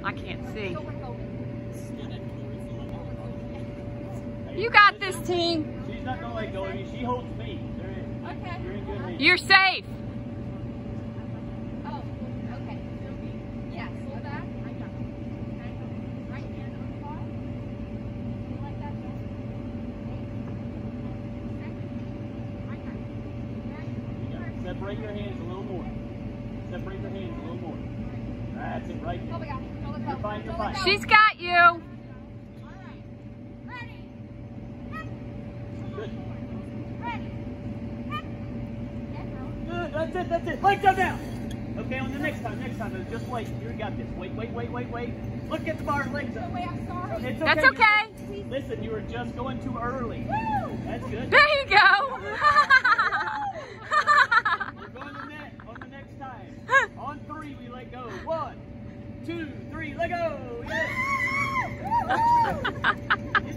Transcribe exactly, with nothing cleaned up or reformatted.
I can't see. You got this, Tine. She's not gonna let go of you. She holds me. There it is. Okay. You're in good hands. You're safe. Oh, okay. Yes, hold that. I got it. Okay. Right hand on the bar. You like that, Jess? I got it. You got it. Separate your hands a little more. Separate your hands a little more. That's it, right there. Oh my God. Don't let go. You're fine, you're Don't let fine. go. She's got you. All right. Ready. Good. Ready. Yes, girl. Good, that's it, that's it. Legs up now. Okay, on the next time, next time, just wait. You got this. Wait, wait, wait, wait, wait. Look at the bar, legs up. Oh, wait, I'm sorry. It's That's okay. okay. Listen, you were just going too early. Woo! That's good. There you go. We're going to net on the next time. On three, we let go. One, two, three, let go. Yes.